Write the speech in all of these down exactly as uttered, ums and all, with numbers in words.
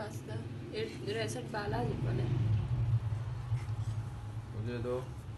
Pasta recipe बाला बोले मुझे दो।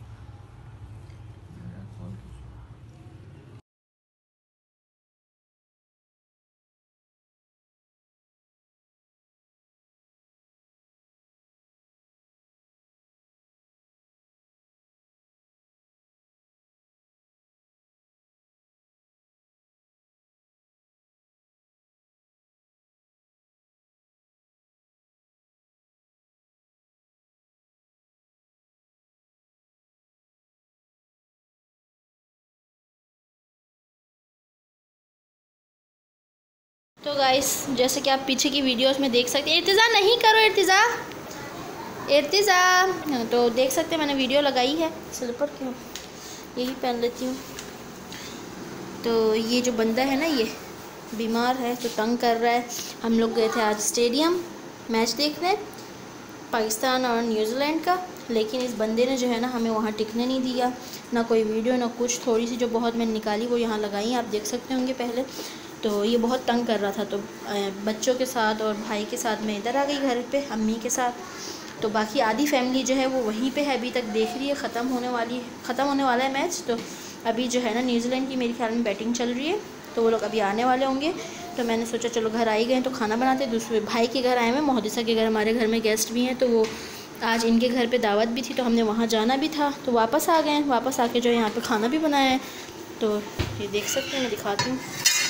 तो गाइस जैसे कि आप पीछे की वीडियोस में देख सकते हैं, इर्तिज़ा नहीं करो, इर्तिज़ा इर्तिज़ा तो देख सकते हैं मैंने वीडियो लगाई है। स्लीपर क्यों यही पहन लेती हूँ। तो ये जो बंदा है ना ये बीमार है तो तंग कर रहा है। हम लोग गए थे आज स्टेडियम मैच देखने पाकिस्तान और न्यूजीलैंड का, लेकिन इस बंदे ने जो है ना हमें वहाँ टिकने नहीं दिया, ना कोई वीडियो ना कुछ। थोड़ी सी जो बहुत मैंने निकाली वो यहाँ लगाई, आप देख सकते होंगे पहले। तो ये बहुत तंग कर रहा था, तो बच्चों के साथ और भाई के साथ मैं इधर आ गई घर पे अम्मी के साथ। तो बाकी आधी फैमिली जो है वो वहीं पे है, अभी तक देख रही है। ख़त्म होने वाली ख़त्म होने वाला है मैच। तो अभी जो है ना न्यूजीलैंड की मेरे ख्याल में बैटिंग चल रही है, तो वो लोग अभी आने वाले होंगे। तो मैंने सोचा चलो घर आ ही गए तो खाना बनाते। दूसरे भाई के घर आए हुए, मोहदिसा के घर, हमारे घर में गेस्ट भी हैं, तो वो आज इनके घर पे दावत भी थी तो हमने वहाँ जाना भी था, तो वापस आ गए। वापस आके जो यहाँ पे खाना भी बनाया है। तो ये देख सकते हैं, मैं दिखाती हूँ।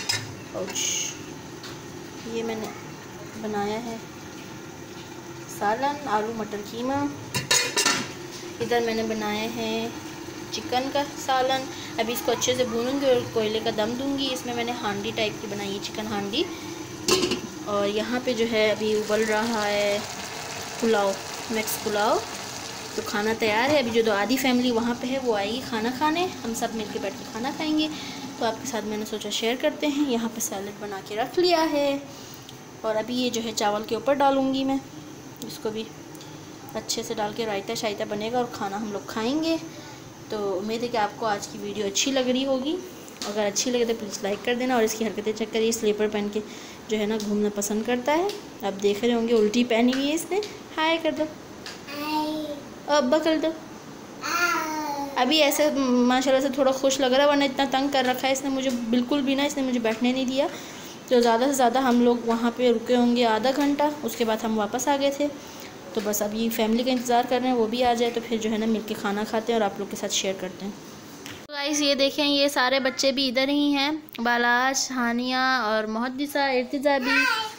ये मैंने बनाया है सालन, आलू मटर कीमा। इधर मैंने बनाया है चिकन का सालन। अभी इसको अच्छे से भूनूंगी और कोयले का दम दूंगी। इसमें मैंने हांडी टाइप की बनाई है, चिकन हांडी। और यहाँ पे जो है अभी उबल रहा है पुलाव, मिक्स पुलाव। तो खाना तैयार है। अभी जो दो आधी फैमिली वहाँ पे है वो आएगी खाना खाने, हम सब मिलके बैठ के खाना खाएंगे। तो आपके साथ मैंने सोचा शेयर करते हैं। यहाँ पे सैलेड बना के रख लिया है और अभी ये जो है चावल के ऊपर डालूँगी मैं, इसको भी अच्छे से डाल के रायता शायता बनेगा और खाना हम लोग खाएंगे। तो उम्मीद है कि आपको आज की वीडियो अच्छी लग रही होगी। अगर अच्छी लगे तो प्लीज़ लाइक कर देना और इसकी हरकतें चेक करिए। स्लीपर पहन के जो है ना घूमना पसंद करता है। आप देख रहे होंगे उल्टी पहनी हुई है इसने। हाय कर दो, अब्बा कर दो। अभी ऐसे माशाल्लाह से थोड़ा खुश लग रहा है, वरना इतना तंग कर रखा है इसने मुझे बिल्कुल भी ना। इसने मुझे बैठने नहीं दिया। तो ज़्यादा से ज़्यादा हम लोग वहाँ पे रुके होंगे आधा घंटा, उसके बाद हम वापस आ गए थे। तो बस अब ये फैमिली का इंतज़ार कर रहे हैं, वो भी आ जाए तो फिर जो है ना मिलके खाना खाते हैं और आप लोग के साथ शेयर करते हैं। तो गाइस ये देखें, ये सारे बच्चे भी इधर ही हैं, बालाश, हानिया और मोहद्दिसा, इर्तिज़ा भी।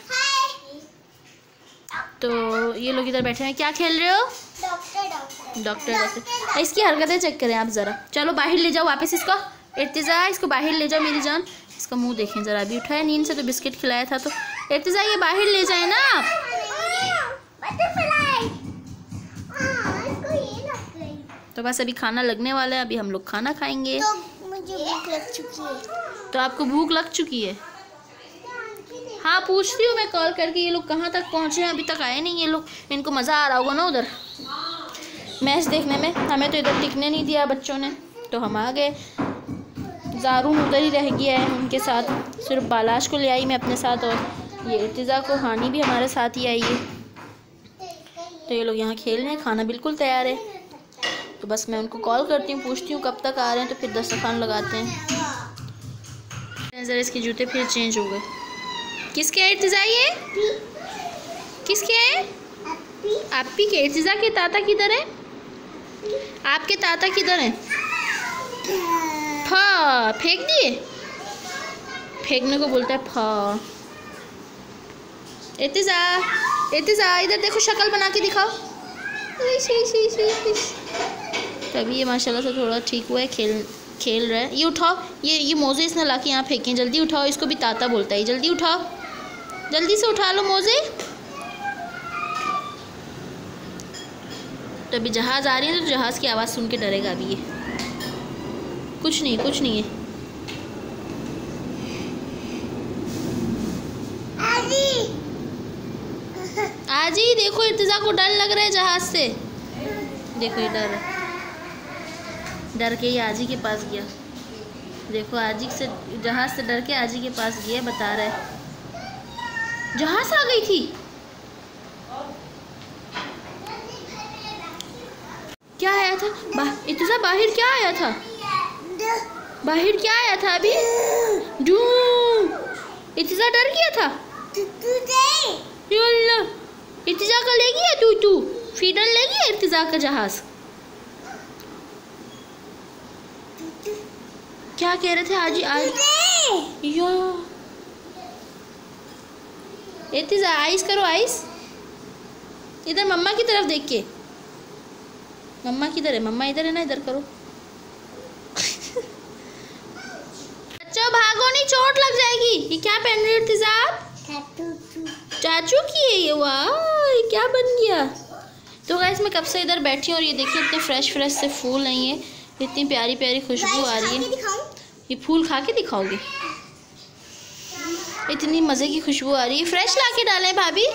तो ये लोग इधर बैठे हैं। क्या खेल रहे हो? Doctor doctor doctor. इसकी हरकतें चेक करें आप ज़रा। चलो बाहर ले जाओ वापस इसको। इर्तिज़ा इसको बाहर ले जाओ मेरी जान। इसका मुंह देखें ज़रा, अभी उठाया नींद से तो बिस्किट खिलाया था। तो इर्तिज़ा ये बाहर ले जाए ना आप। तो बस अभी खाना लगने वाला है, अभी हम लोग खाना खाएंगे। तो मुझे भूख लग चुकी है। तो आपको भूख लग चुकी है? हाँ पूछती हूँ मैं कॉल करके ये लोग कहाँ तक पहुँचे हैं, अभी तक आए नहीं ये लोग। इनको मज़ा आ रहा होगा ना उधर मैच देखने में। हमें तो इधर टिकने नहीं दिया बच्चों ने, तो हम आ गए। ज़ारून उधर ही रह गया है उनके साथ, सिर्फ बालाश को ले आई मैं अपने साथ और ये इर्तिज़ा को, हानी भी हमारे साथ ही आई है। तो ये लोग यहाँ खेल रहे हैं, खाना बिल्कुल तैयार है। तो बस मैं उनको कॉल करती हूँ, पूछती हूँ कब तक आ रहे हैं, तो फिर दस्तरखान लगाते हैं। ज़रा इसके जूते फिर चेंज हो गए। किसके है इर्तिज़ा ये? किसके है? आपी के। इर्तिज़ा के ताता किधर है? आपके ताता किधर हैं? फा फेंक दिए? फेंकने को बोलता है फा। इर्तिज़ा इर्तिज़ा इधर देखो, शक्ल बना के दिखाओ। तभी ये माशाल्लाह से थोड़ा ठीक हुआ है, खेल खेल रहा है। ये उठाओ, ये ये मोज़े इसने ला के यहाँ फेंके। जल्दी उठाओ, इसको भी ताता बोलता है। जल्दी उठाओ, जल्दी से उठा लो मोज़े। तो अभी जहाज़ आ रही है तो जहाज़ की आवाज़ सुन के डरेगा अभी ये। कुछ नहीं कुछ नहीं है। आजी देखो इर्तिज़ा को डर लग रहा है जहाज़ से। देखो ये डर डर के ही आजी के पास गया। देखो आजी से, जहाज़ से डर के आजी के पास गया, बता रहा है। जहाज़ आ गई थी। क्या आया था? बा इत्तिज़ा बाहर क्या आया था? बाहर क्या आया था अभी? डू इत्तिज़ा डर गया था। इत्तिज़ा का ले गया तू तू फीडर ले गया इत्तिज़ा का जहाज। क्या कह रहे थे आज आज यो इत्तिज़ा आइस करो आइस। इधर मम्मा की तरफ देख के। मम्मा किधर है? मम्मा इधर है ना, इधर करो। बच्चों भागो नहीं, चोट लग जाएगी। ये क्या पहन रही हो इत्तिज़ा आप? चाचू की है ये। वाह ये क्या बन गया। तो गाइस मैं कब से इधर बैठी हूँ और ये देखिए इतने फ्रेश फ्रेश से फूल नहीं है, इतनी प्यारी प्यारी खुशबू आ रही है। ये फूल खा के दिखाओगे? इतनी मज़े की खुशबू आ रही है। फ्रेश ला के डालें भाभी?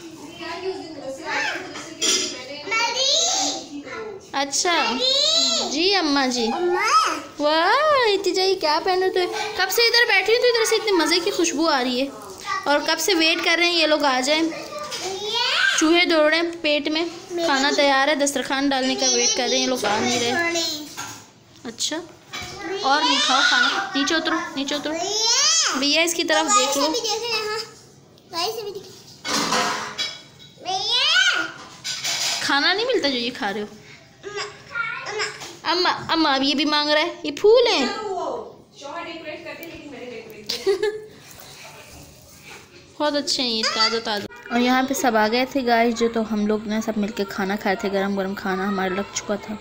अच्छा जी अम्मा जी। वाह इत्तिज़ा ये क्या पहन रहे हो? कब से इधर बैठी हूँ तो इधर से इतनी मज़े की खुशबू आ रही है और कब से वेट कर रहे हैं ये लोग आ जाएं। चूहे दौड़ रहे हैं पेट में, खाना तैयार है, दस्तरखान डालने का वेट कर रहे हैं, ये लोग आ नहीं रहे। अच्छा और नहीं खाओ खाना। नीचे उतरो नीचे उतरो भैया, इसकी तरफ देख लो। खाना नहीं मिलता जो ये खा रहे हो। अम्मा अम्मा अब ये भी मांग रहा है। ये फूल है। बहुत अच्छे हैं ये, ताज़ा ताज़ा। और यहाँ पे सब आ गए थे गाइस जो, तो हम लोग ने सब मिलके खाना खाए थे। गरम गरम खाना हमारा लग चुका था।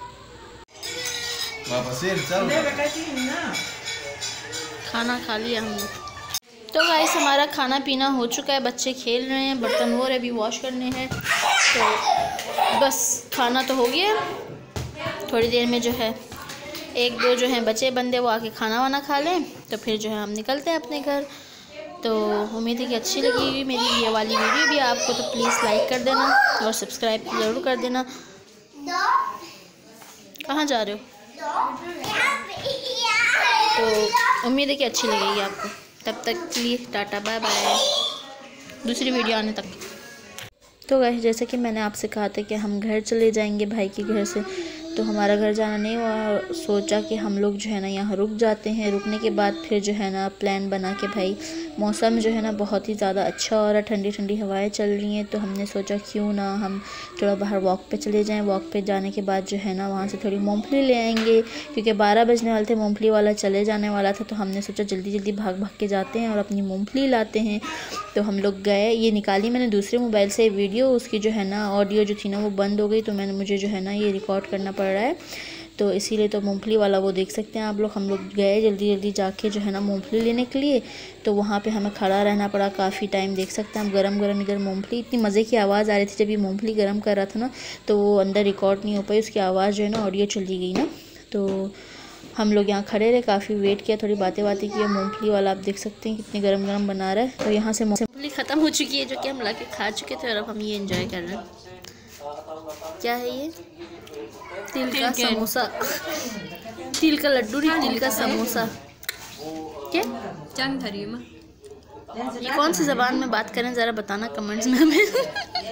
खाना खा लिया हम लोग। तो गाइस हमारा खाना पीना हो चुका है, बच्चे खेल रहे हैं, बर्तन हो रहे अभी वॉश करने हैं। तो बस खाना तो हो गया, थोड़ी देर में जो है एक दो जो हैं बच्चे बंदे वो आके खाना वाना खा लें तो फिर जो है हम निकलते हैं अपने घर। तो उम्मीद है कि अच्छी लगी मेरी ये वाली वीडियो भी आपको, तो प्लीज़ लाइक कर देना और सब्सक्राइब ज़रूर कर देना। कहाँ जा रहे हो? तो उम्मीद है कि अच्छी लगेगी आपको। तब तक के लिए टाटा बाय बाय, दूसरी वीडियो आने तक। तो गाइस जैसे कि मैंने आपसे कहा था कि हम घर चले जाएंगे भाई के घर से, तो हमारा घर जाना नहीं हुआ। सोचा कि हम लोग जो है ना यहाँ रुक जाते हैं। रुकने के बाद फिर जो है ना प्लान बना के, भाई मौसम जो है ना बहुत ही ज़्यादा अच्छा हो रहा है, ठंडी ठंडी हवाएं चल रही हैं, तो हमने सोचा क्यों ना हम थोड़ा बाहर वॉक पे चले जाएं। वॉक पे जाने के बाद जो है ना वहाँ से थोड़ी मूंगफली ले आएंगे, क्योंकि बारह बजने वाले थे, मूंगफली वाला चले जाने वाला था। तो हमने सोचा जल्दी जल्दी भाग भाग के जाते हैं और अपनी मूंगफली लाते हैं। तो हम लोग गए, ये निकाली मैंने दूसरे मोबाइल से वीडियो, उसकी जो है ना ऑडियो जो थी ना वो बंद हो गई, तो मैंने मुझे जो है ना ये रिकॉर्ड करना पड़ रहा है, तो इसीलिए तो मूंगफली वाला वो देख सकते हैं आप लोग। हम लोग गए जल्दी जल्दी जाके जो है ना मूंगफली लेने के लिए, तो वहाँ पे हमें खड़ा रहना पड़ा काफ़ी टाइम। देख सकते हैं हम गरम गरम इधर मूंगफली, इतनी मज़े की आवाज़ आ रही थी जब ये मूंगफली गरम कर रहा था ना, तो वो अंदर रिकॉर्ड नहीं हो पाई, उसकी आवाज़ जो है ना ऑडियो चली गई ना। तो हम लोग यहाँ खड़े रहे, काफ़ी वेट किया, थोड़ी बातें बातें की। मूंगफली वाला आप देख सकते हैं कितनी गरम गरम बना रहा है। तो यहाँ से मूंगफली ख़त्म हो चुकी है जो कि हम ला के खा चुके थे, और अब हम ये एंजॉय कर रहे हैं। क्या है ये? तिल का समोसा, तिल का लड्डू नहीं, तिल का समोसा। क्या चंग धरी माँ, ये कौन सी ज़बान में बात करें ज़रा बताना कमेंट्स में हमें।